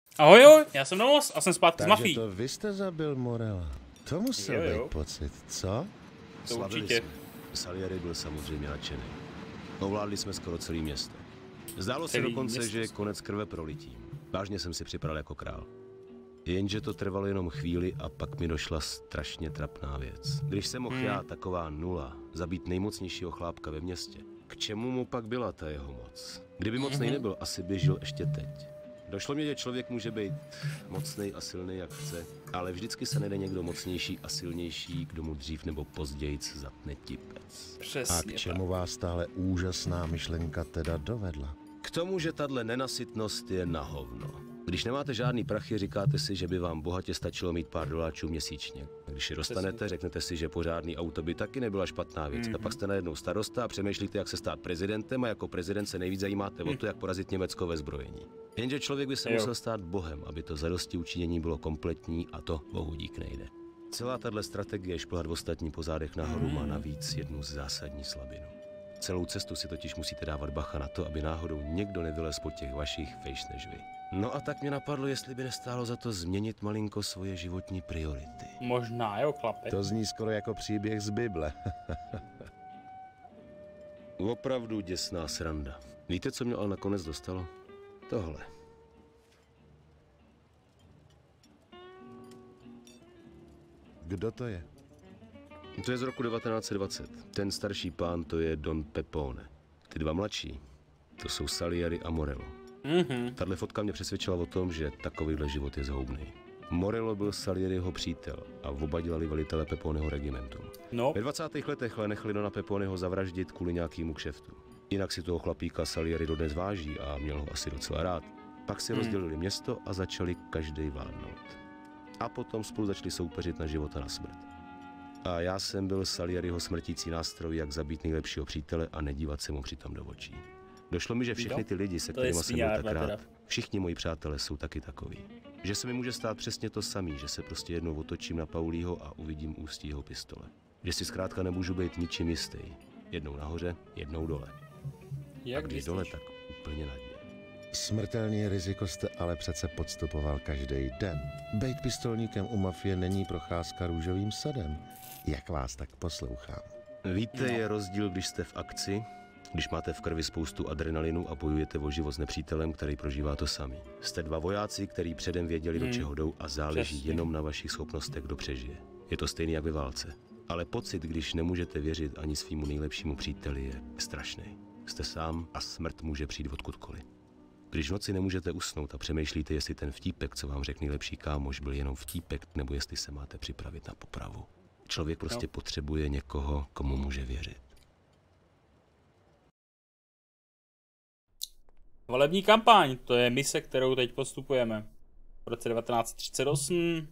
Ahoj, jo, já jsem Nomos a jsem zpátky z Mafii. Takže to vy jste zabil Morela. To musel být pocit, co? To určitě. Salieri byl samozřejmě nadšený. Ovládli jsme skoro celé město. Zdálo se dokonce, že je konec krve prolití. Vážně jsem si připadal jako král. Jenže to trvalo jenom chvíli a pak mi došla strašně trapná věc. Když jsem mohl já, taková nula, zabít nejmocnějšího chlápka ve městě, k čemu mu pak byla ta jeho moc? Kdyby mocnej nebyl, asi by žil ještě teď. Došlo mi, že člověk může být mocnej a silný, jak chce, ale vždycky se najde někdo mocnější a silnější, kdo mu dřív nebo později zatne tipec. Přesně. A k čemu vás tahle úžasná myšlenka teda dovedla? K tomu, že tahle nenasytnost je na hovno. Když nemáte žádný prachy, říkáte si, že by vám bohatě stačilo mít pár doláčů měsíčně. Když je dostanete, řeknete si, že pořádný auto by taky nebyla špatná věc. A pak jste najednou starosta a přemýšlíte, jak se stát prezidentem, a jako prezident se nejvíc zajímáte o to, jak porazit Německo ve zbrojení. Jenže člověk by se musel stát bohem, aby to zadostiučinění bylo kompletní, a to bohu dík nejde. Celá tahle strategie šplhat ostatní po zádech nahoru má navíc jednu zásadní slabinu. Celou cestu si totiž musíte dávat bacha na to, aby náhodou někdo nevylez po těch vašich fejš než vy. No a tak mě napadlo, jestli by nestálo za to změnit malinko svoje životní priority. Možná, jo, chlape. To zní skoro jako příběh z Bible. Opravdu děsná sranda. Víte, co mě ale nakonec dostalo? Tohle. Kdo to je? To je z roku 1920. Ten starší pán, to je Don Pepone. Ty dva mladší, to jsou Salieri a Morello. Tahle fotka mě přesvědčila o tom, že takovýhle život je zhoubný. Morello byl Salieriho přítel a oba dělali velitele Peponeho regimentu. No. Ve 20. letech ale nechali Dona Peponeho zavraždit kvůli nějakému kšeftu. Jinak si toho chlapíka Salieri dodnes váží a měl ho asi docela rád. Pak si rozdělili město a začali každý vládnout. A potom spolu začali soupeřit na život a na smrt. A já jsem byl Salieriho smrtící nástroj, jak zabít nejlepšího přítele a nedívat se mu přitom do očí. Došlo mi, že všechny ty lidi, se kterými jsem byl tak rád, všichni moji přátelé jsou taky takový. Že se mi může stát přesně to samý, že se prostě jednou otočím na Paulího a uvidím ústí jeho pistole. Že si zkrátka nemůžu být ničím jistý. Jednou nahoře, jednou dole. Jak a když dole, tak úplně na dně. Smrtelný riziko jste ale přece podstupoval každý den. Bejt pistolníkem u mafie není procházka růžovým sadem. Jak vás tak poslouchám? Víte, je rozdíl, když jste v akci, když máte v krvi spoustu adrenalinu a bojujete o život s nepřítelem, který prožívá to samý. Jste dva vojáci, kteří předem věděli, do čeho jdou, a záleží jenom na vašich schopnostech, kdo přežije. Je to stejný jak ve válce. Ale pocit, když nemůžete věřit ani svýmu nejlepšímu příteli, je strašný. Jste sám a smrt může přijít odkudkoliv. Když v noci nemůžete usnout a přemýšlíte, jestli ten vtípek, co vám řekl nejlepší kámoš, byl jenom vtípek, nebo jestli se máte připravit na popravu. Člověk prostě potřebuje někoho, komu může věřit. Volební kampaň, to je mise, kterou teď postupujeme. V roce 1938.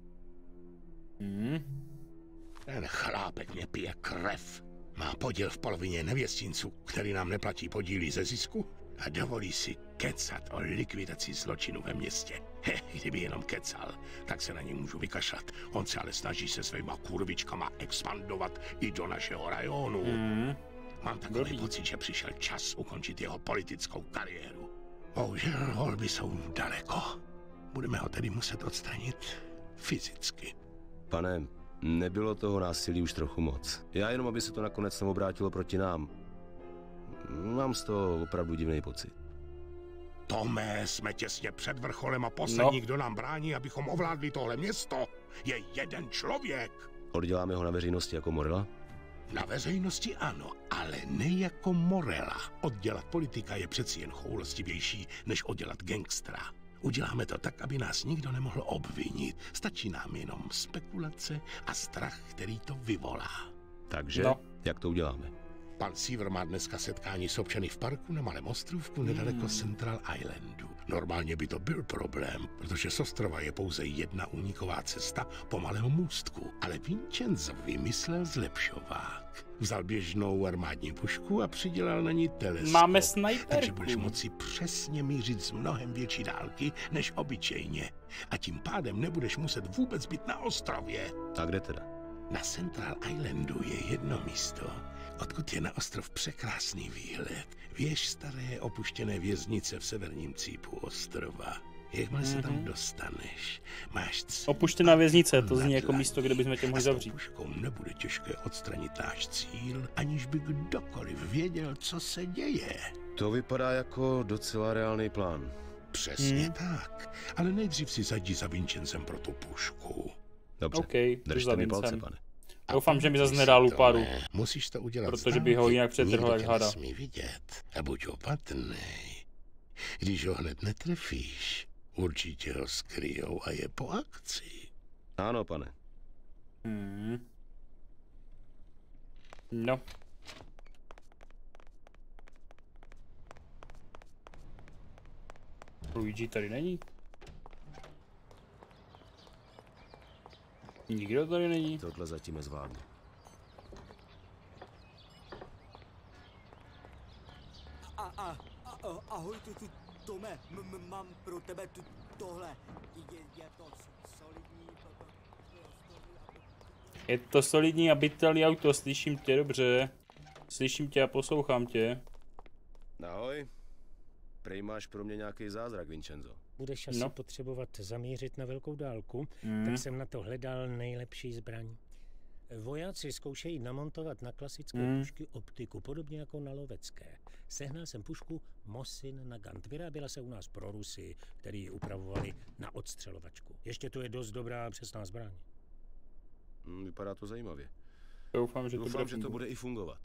Ten chlápek mě pije krev. Má podíl v polovině nevěstinců, který nám neplatí podíly ze zisku, a dovolí si kecat o likvidaci zločinu ve městě. Kdyby jenom kecal, tak se na něj můžu vykašlat. On se ale snaží se svýma kurvičkama expandovat i do našeho rajonu. Mám takový pocit, že přišel čas ukončit jeho politickou kariéru. Bohužel volby jsou daleko. Budeme ho tedy muset odstranit fyzicky. Pane, nebylo toho násilí už trochu moc. Já jenom, aby se to nakonec neobrátilo proti nám. Mám z toho opravdu divný pocit. Tome, jsme těsně před vrcholem a poslední, kdo nám brání, abychom ovládli tohle město, je jeden člověk. Odděláme ho na veřejnosti jako Morela? Na veřejnosti ano, ale ne jako Morela. Oddělat politika je přeci jen choulostivější, než oddělat gangstera. Uděláme to tak, aby nás nikdo nemohl obvinit. Stačí nám jenom spekulace a strach, který to vyvolá. Takže, jak to uděláme? Pan Seaver má dneska setkání s občany v parku na malém ostrovku nedaleko Central Islandu. Normálně by to byl problém, protože z ostrova je pouze jedna úniková cesta po malém můstku. Ale Vincenzo vymyslel zlepšovák. Vzal běžnou armádní pušku a přidělal na ní teleskop. Máme snajperku. Takže budeš moci přesně mířit z mnohem větší dálky než obyčejně. A tím pádem nebudeš muset vůbec být na ostrově. A kde teda? Na Central Islandu je jedno místo, odkud je na ostrov překrásný výhled. Věž staré opuštěné věznice v severním cípu ostrova. Jakmile se tam dostaneš, máš Opuštěná věznice, to zní jako místo, kde bychom tě mohli zavřít. puškou nebude těžké odstranit náš cíl, aniž by kdokoliv věděl, co se děje. To vypadá jako docela reálný plán. Přesně tak. Ale nejdřív si zajdi za Vincenzem pro tu pušku. Dobře, OK, jdu za držte mi palce, Vincem. pane. Doufám, že mi zase nedá luparu. Musíš to udělat Protože by ho jinak přetrhl Nikdo jak tě hada. nesmí vidět. A buď opatrnej. Když ho hned netrefíš, určitě ho skryjou a je po akci. Ano, pane. No. Luigi tady není. Nikdo tady není. Tohle zatím nezvládnu. Ahoj, Tome, mám pro tebe tohle. Je to solidní. Je to solidní a bytelný auto, slyším tě dobře. Slyším tě a poslouchám tě. Ahoj. Prej máš pro mě nějaký zázrak, Vincenzo. Budeš asi potřebovat zamířit na velkou dálku, tak jsem na to hledal nejlepší zbraň. Vojáci zkoušejí namontovat na klasické pušky optiku, podobně jako na lovecké. Sehnal jsem pušku Mosin Nagant. Vyráběla se u nás pro Rusy, který ji upravovali na odstřelovačku. Ještě to je dost dobrá přesná zbraň. Vypadá to zajímavě. Doufám, že to bude i fungovat.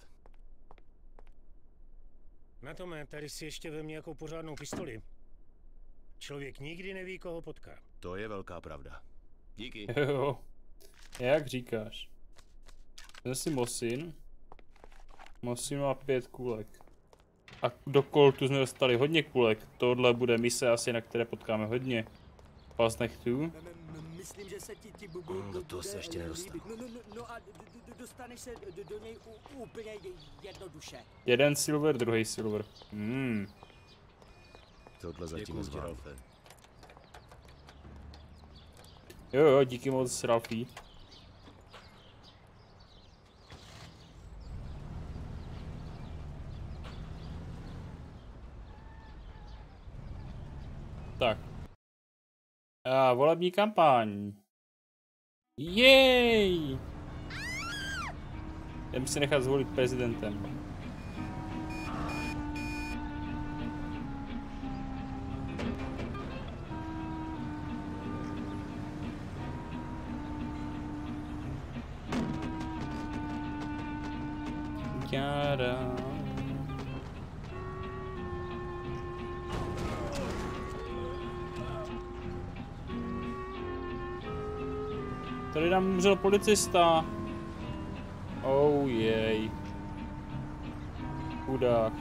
Na Tome, tady si ještě ve mně jako pořádnou pistoli. Člověk nikdy neví, koho potká. To je velká pravda. Díky. Jo, jak říkáš. Vezmi si Mosin. Mosin má 5 kulek. A do Coltu jsme dostali hodně kulek. Tohle bude mise asi, na které potkáme hodně. Pas nechtů. Myslím, že se ti do toho se ještě nedostal. No a dostaneš se do něj úplně jednoduše. Jeden silver, druhý silver. Tohle zatím nezvládnu. Jo, díky moc, Ralfí. Tak. A volební kampaň. Jej! Jdem si nechat zvolit prezidentem. Jára. Tady nám umřel policista. Oh jej. Chudák.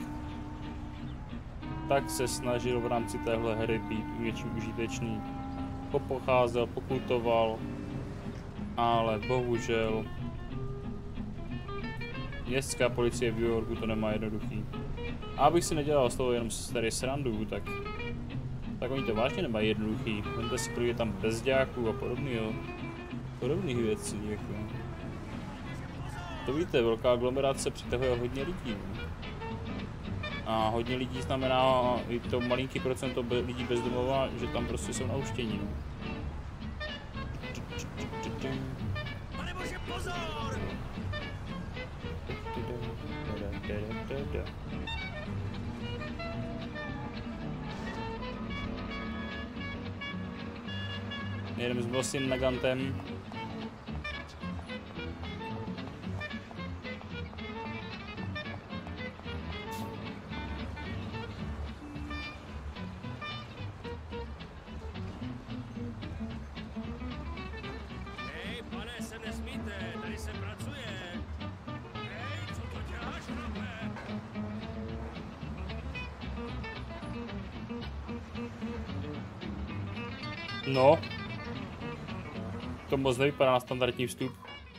Tak se snažil v rámci téhle hry být něčím užitečný. Popocházel, pokutoval. Ale bohužel. Městská policie v New Yorku to nemá jednoduchý. A abych si nedělal z toho jenom starý srandu, tak oni to vážně nemají jednoduchý. Vemte si, kolik je tam bezďáků a podobných věcí, jako. To víte, velká aglomerace přitahuje hodně lidí. A hodně lidí znamená i to malinký procento lidí bez domova, že tam prostě jsou na uštění. Pane bože, pozor! Jedeme s Mosin Nagantem. Hej, pane, sem nesmíte, tady se pracuje. Hej, co to děláš, chlape? No. To moc nevypadá na standardní vstup.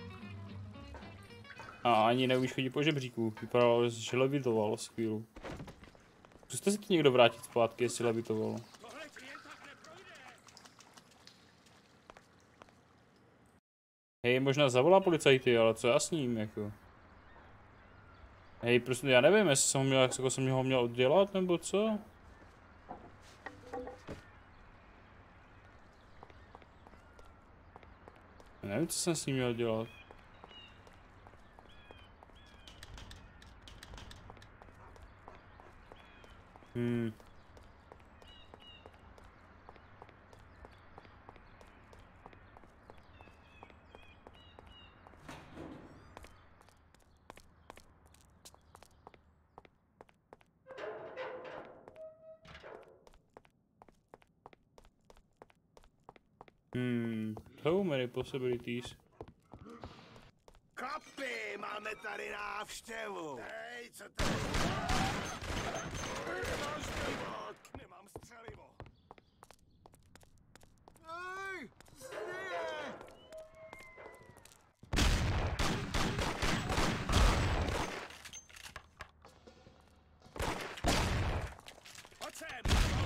A ani neumíš chodit po žebříku. Vypadalo, že levitoval z chvíli. Zkuste si to někdo vrátit zpátky, jestli levitovalo. Hej, možná zavolá policajty, ale co já s ním, jako. Hej, prostě já nevím, jestli jsem ho měl oddělat, nebo co? Nevím, co jsem s ním měl dělat. So many possibilities. Chlapi, máme tady návštěvu. Hej, co tady? Náš život, nemám střelivo. Hej, co se děje? Pojď sem!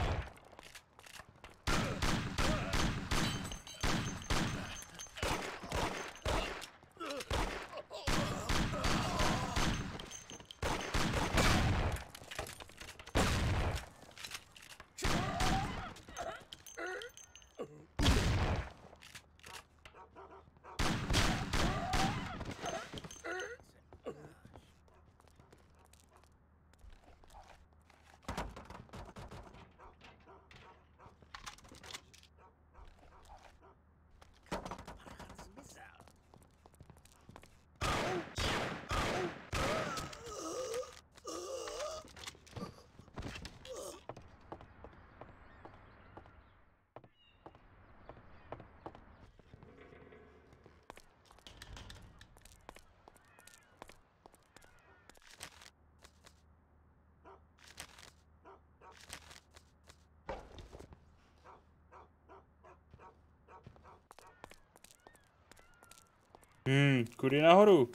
Kudy nahoru.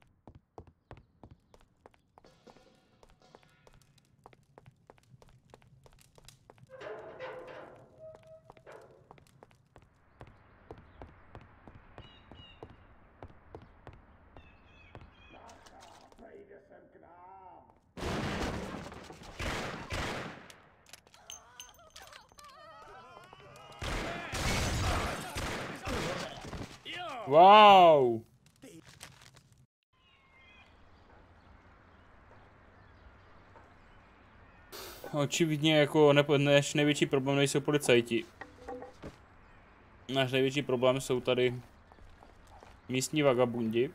Wow. Očividně jako náš největší problém nejsou policajti. Náš největší problém jsou tady místní vagabundi.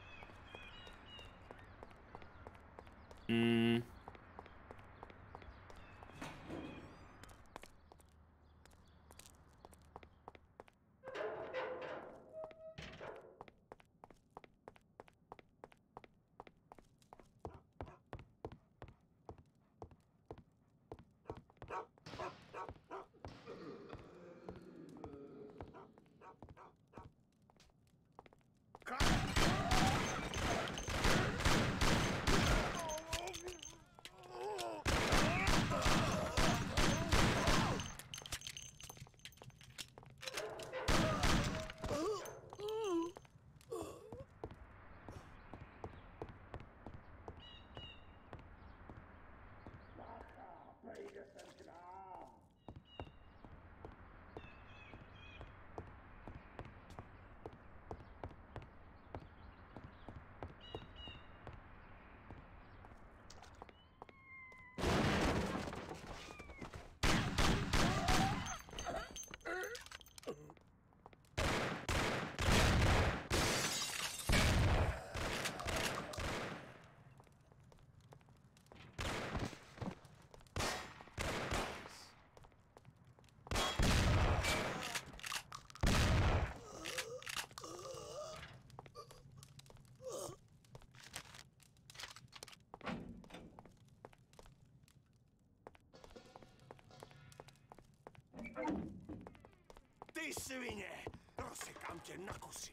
Ty svině! Rozsekám tě na kusy.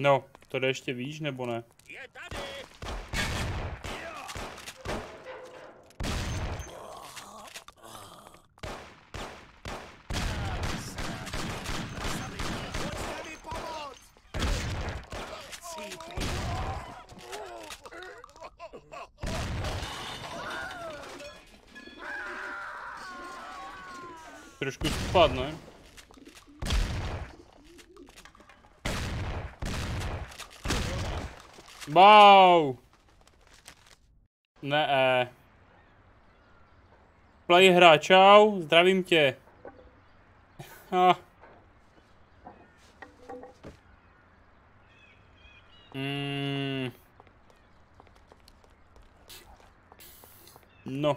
No, to jde ještě víš, nebo ne? Je tady! Trošku spadne. Wow! Ne. Play hra, čau, zdravím tě. Ha. No.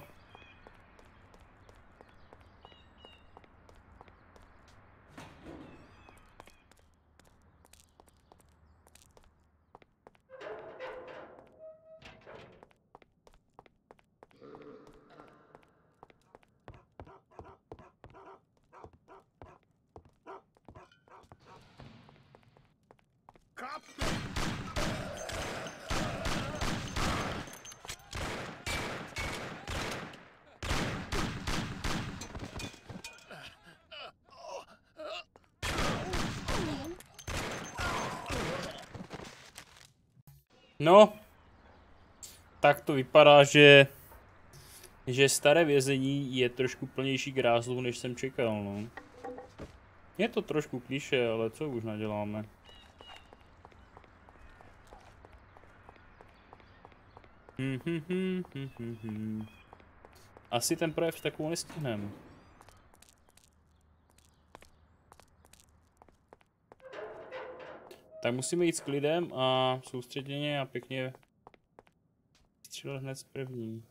No, tak to vypadá, že staré vězení je trošku plnější grázlů, než jsem čekal, no. Je to trošku klišé, ale co už naděláme. Asi ten projev takovou nestihneme. Tak musíme jít s klidem a soustředěně a pěkně střílet hned z první.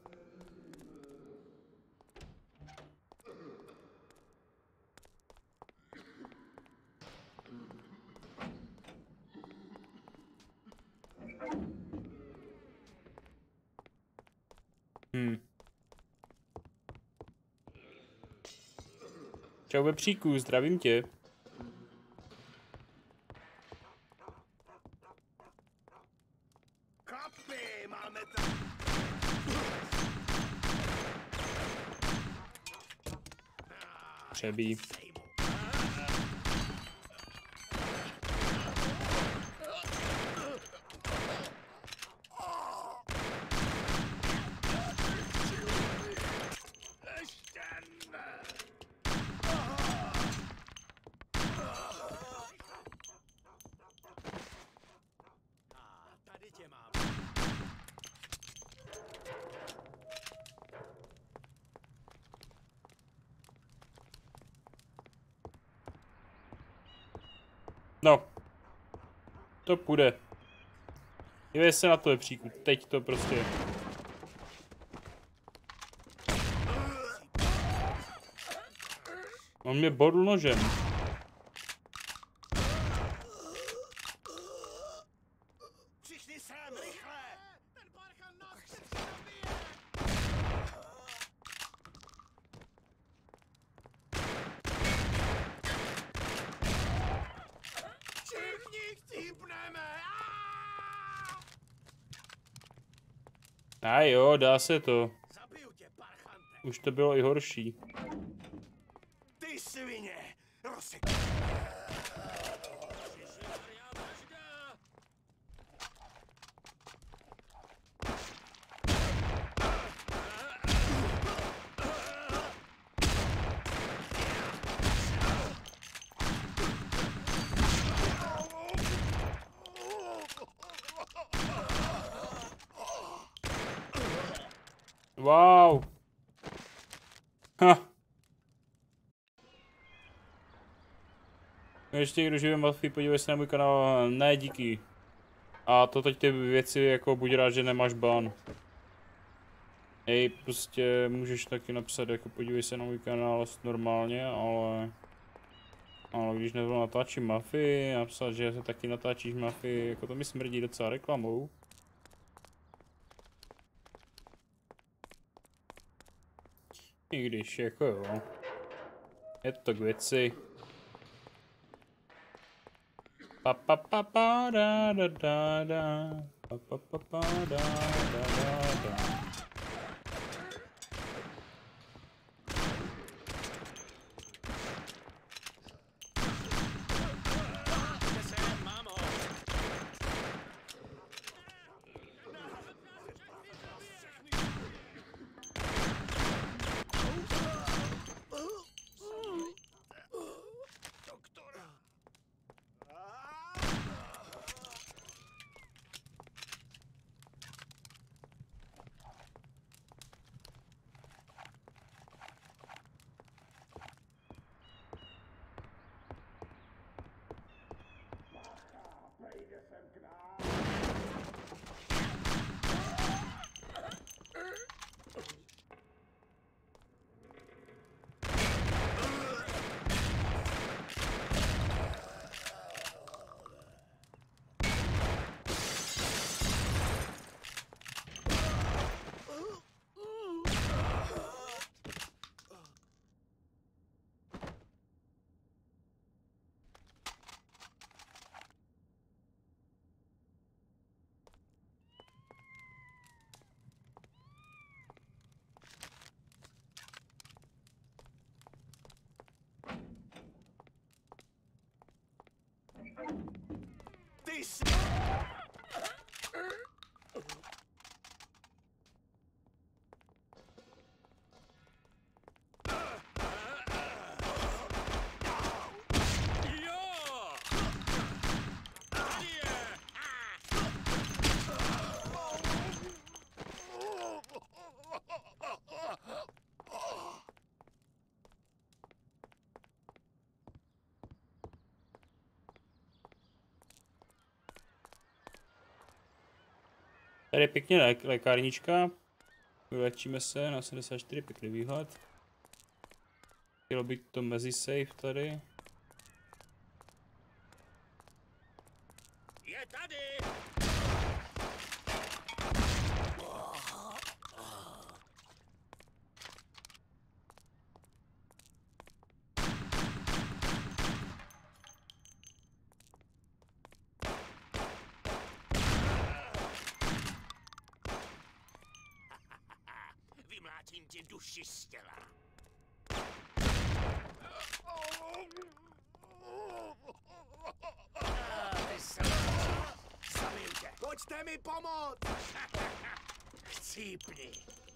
Čau Vepříku, zdravím tě. Kapy, máme tam. Přebí. Tady tě mám. No. To půjde. Dívej se na to, Vepříku. Teď to prostě. On mě bodl nožem. Všichni sem, rychle! Ten parchan nás chce zabije! Všichni chcípneme! A jo, dá se to. Zabiju tě, parchante! Už to bylo i horší. Ty svině! Rozsek... Wow. Ha. Ještě někdo živě Mafii, podívej se na můj kanál. Ne, díky. A to teď ty věci, jako buď rád, že nemáš ban. Ej, prostě můžeš taky napsat, jako podívej se na můj kanál normálně, ale když nezrovna natáčím Mafii, napsat, že se taky natáčíš Mafii, jako to mi smrdí docela reklamou. I když, jako jo. Je to k věci. Pa pa pa pa da da da da. Pa pa pa pa da da da da. Tady je pěkně lékárnička. Vylečíme se na 74, pěkný výhled. Chtělo být to mezi safe tady. Je tady! Vymlátím ti duši z těla. Pojďte mi pomoct! Chcípni.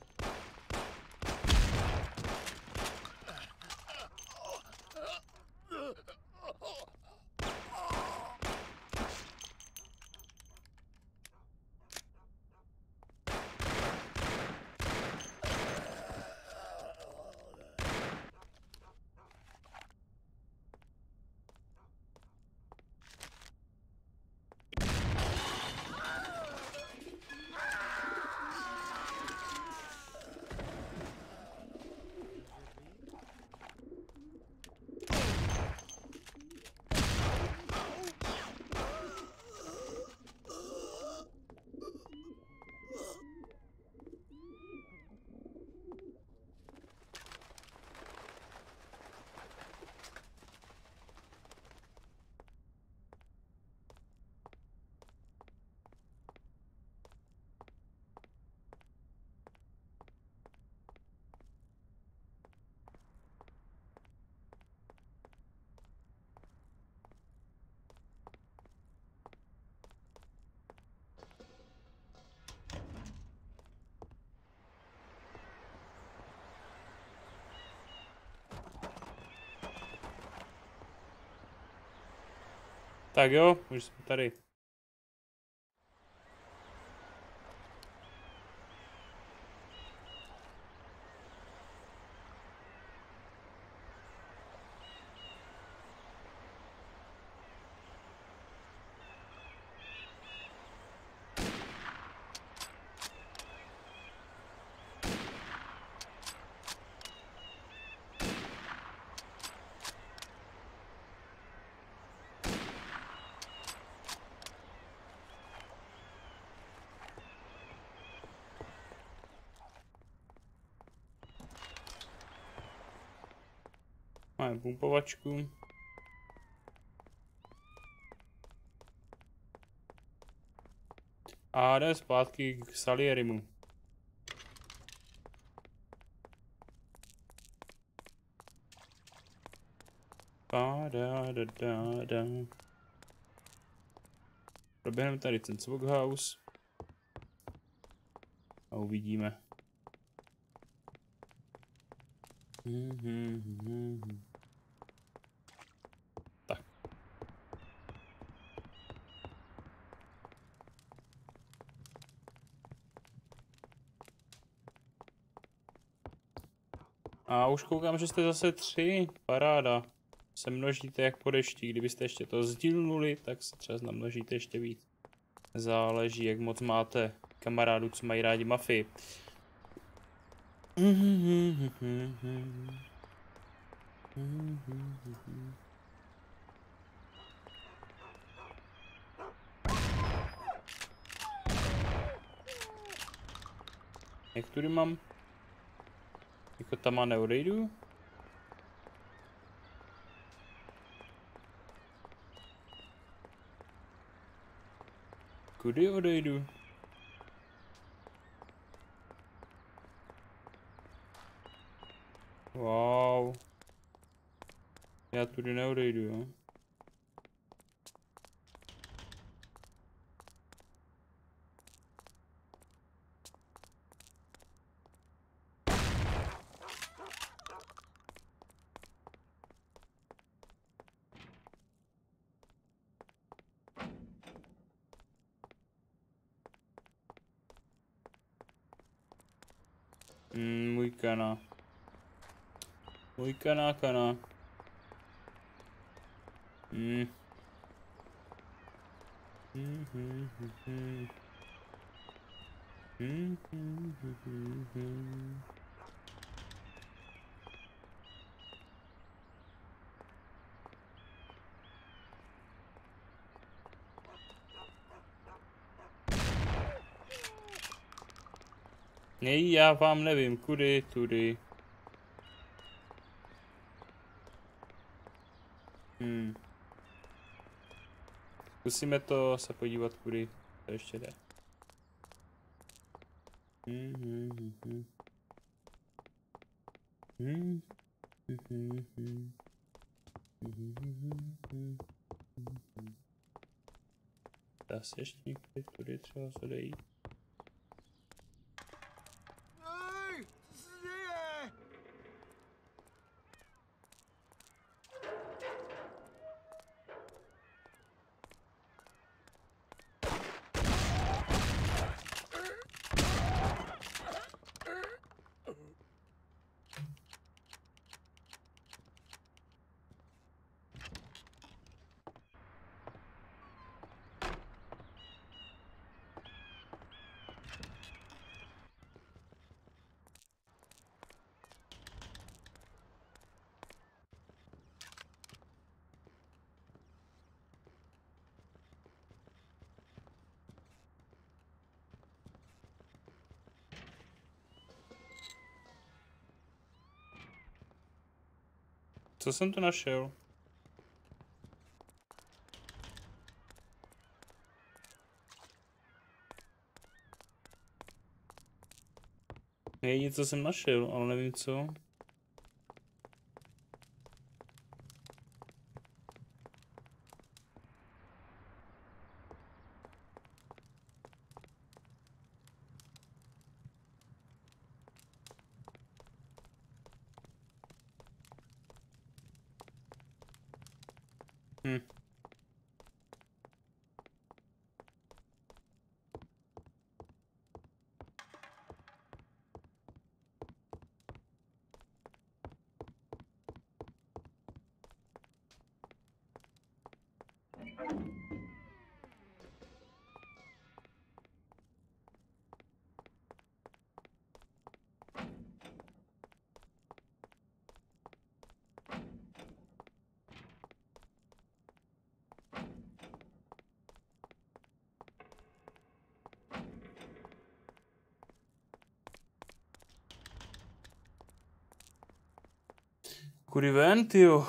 Tak jo, už jsme tady. Máme pumpovačku. A jdeme zpátky k Salierimu. Proběhneme tady ten Cvokhaus. A uvidíme. Tak. A už koukám, že jste zase 3. Paráda. Se množíte jak po dešti. Kdybyste ještě to sdílnuli, tak se třeba namnožíte ještě víc. Záleží, jak moc máte kamarádů, co mají rádi mafii. Jak tudy mám? Jako tam a neodejdu? Kudy odejdu? Wow. Já tudy neodejdu, jo? Můj kana. Můj kana. Nej, já vám nevím, kudy, tudy. Zkusíme to se podívat, kudy to ještě jde. Dá se ještě někdy tudy třeba odejít. Co jsem tu našel? Hej, něco jsem našel, ale nevím co. Kudy ven, tyjo.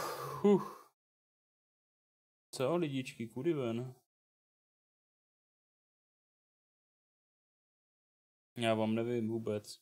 Co lidičky, kudy ven? Já vám nevím vůbec.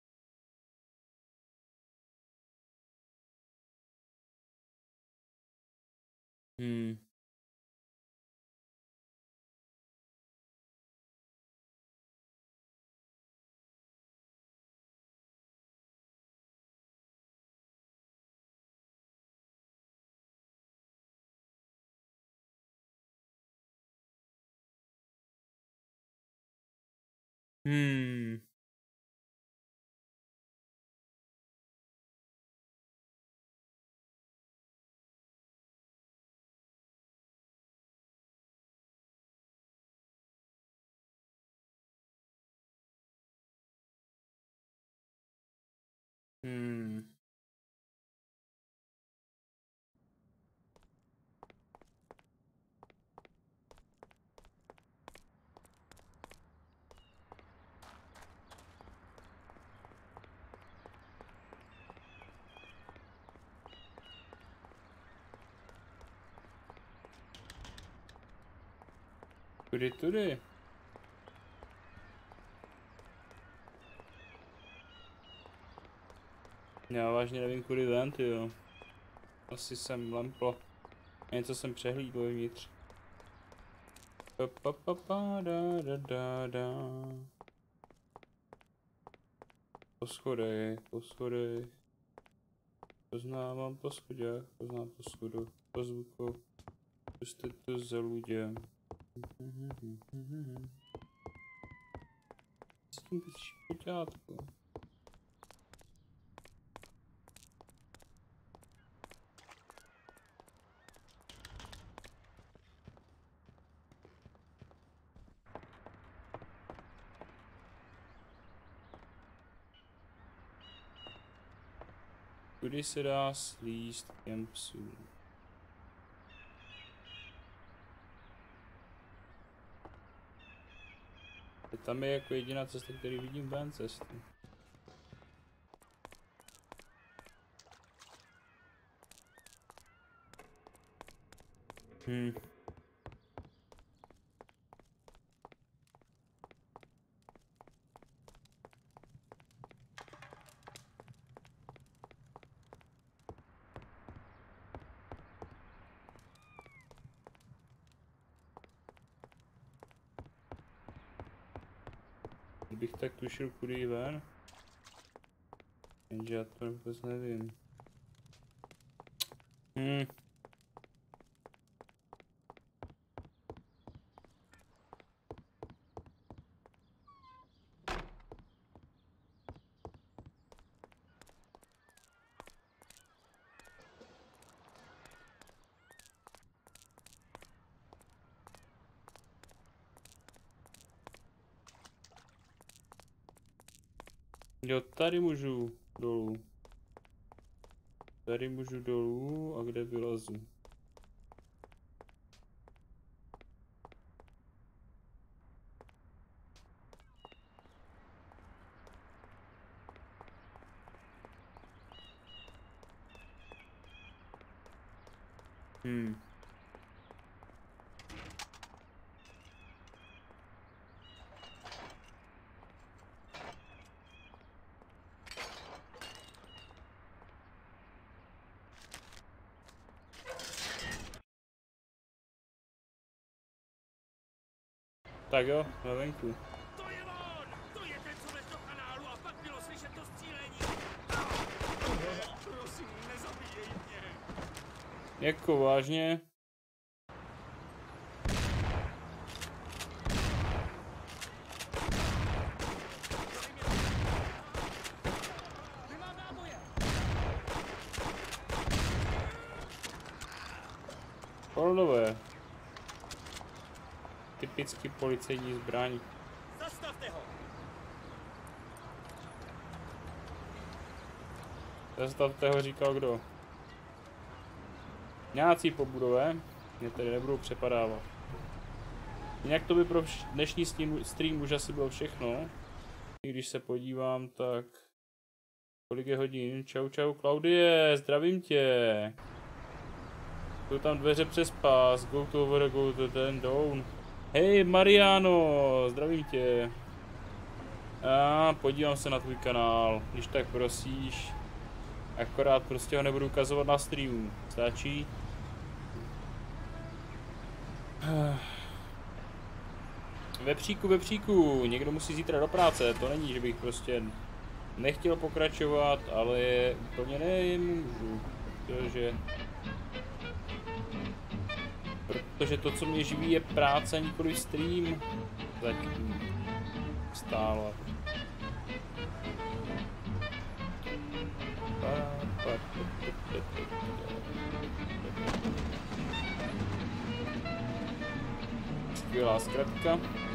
Tudy. Já vážně nevím kudy ven, tyjo. Asi jsem lempl. Něco jsem přehlídl vnitř. Po schodech. Poznávám po schodách, poznám po schodu, po zvuku. Jste tu za lidem. S tím bys poťátko. Kudy se dá slízt k těm psům? Tam je jako jediná cesta, kterou vidím ven cesty. Kdybych tak tušil, kudy jít ven. Jenže já to vůbec nevím. Jo, tady můžu dolů. Tady můžu dolů a kde vylezu? Tak jo, na venku. To je on! To je ten, co vlez do kanálu a pak bylo slyšet to střílení! Prosím, nezabíjej mě! Jako vážně? Nemám náboje! Pohodové. Typicky policejní zbraň. Zastavte ho! Zastavte ho, říkal kdo? Nějací pobudové, mě tady nebudou přepadávat. Jinak to by pro dnešní stream už asi bylo všechno. I když se podívám, tak... Kolik je hodin? Čau, Klaudie, zdravím tě. Jsou tam dveře přes pás, go to over, go to ten down. Hej, Mariano, zdravím tě. A podívám se na tvůj kanál, když tak prosíš. Akorát prostě ho nebudu ukazovat na streamu. Stačí? Vepříku, někdo musí zítra do práce, to není, že bych prostě nechtěl pokračovat, ale úplně nemůžu, protože to, co mě živí, je práce, nikoli stream. Zatím. Stále. Skvělá zkratka.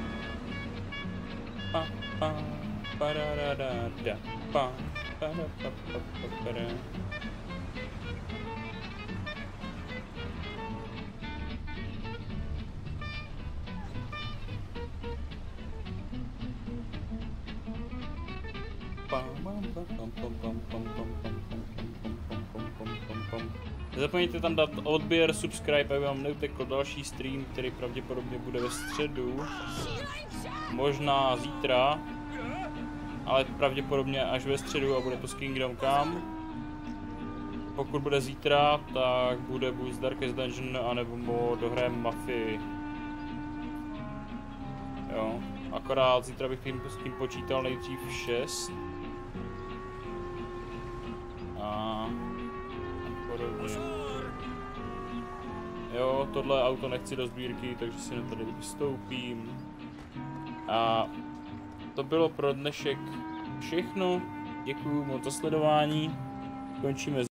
Nezapomeňte tam dát odběr, subscribe, aby vám neutekl další stream, který pravděpodobně bude ve středu. Možná zítra, ale pravděpodobně až ve středu a bude to z Kingdom Come. Pokud bude zítra, tak bude buď z Darkest Dungeon, anebo dohrajeme Mafii. Jo, akorát zítra bych s tím počítal nejdřív 6. A podobně. Jo, tohle auto nechci do sbírky, takže si na tady vystoupím. A to bylo pro dnešek všechno. Děkuju moc za sledování. Končíme